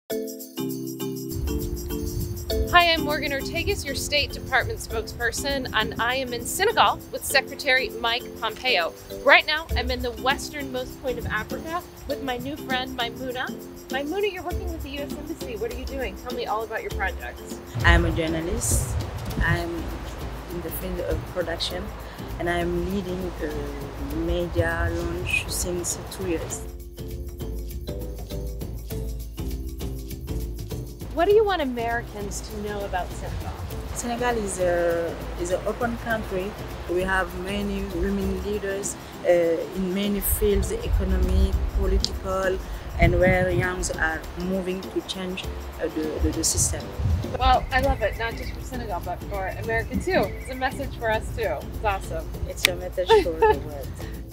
Hi, I'm Morgan Ortagus, your State Department spokesperson, and I am in Senegal with Secretary Mike Pompeo. Right now, I'm in the westernmost point of Africa with my new friend, Maimouna. Maimouna, you're working with the U.S. Embassy. What are you doing? Tell me all about your projects. I'm a journalist. I'm in the field of production, and I'm leading a media launch since 2 years. What do you want Americans to know about Senegal? Senegal is an open country. We have many women leaders in many fields, economic, political, and where youngs are moving to change the system. Well, I love it, not just for Senegal, but for America too. It's a message for us too. It's awesome. It's a message for the world.